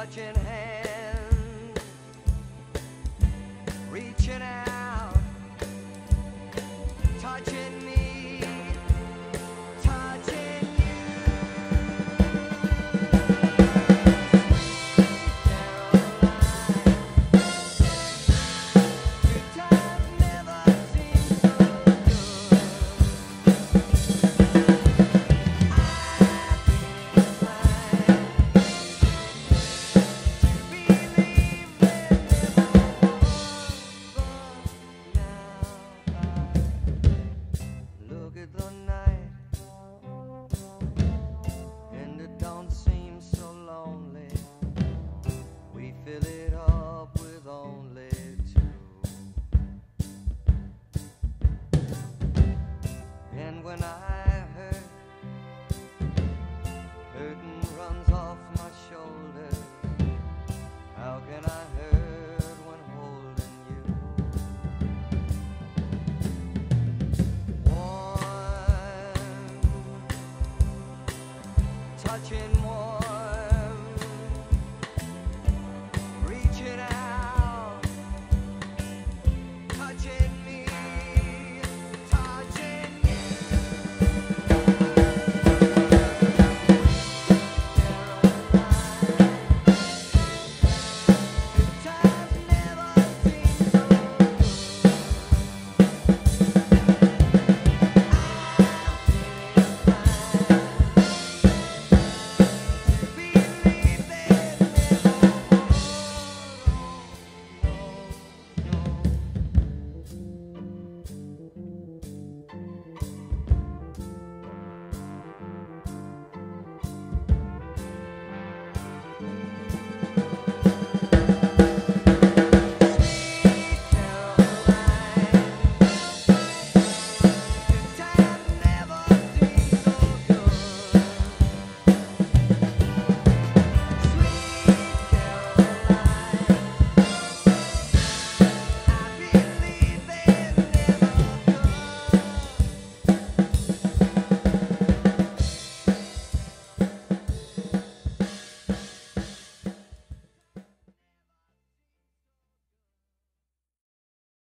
touching hands, reaching out, touching me, touching you. Sweet Caroline, good times never seem so good. Look at the night, and it don't seem so lonely. We fill it up with only two. And when I hurt, hurting runs off my shoulders. How can I hurt when holding you? Touching more.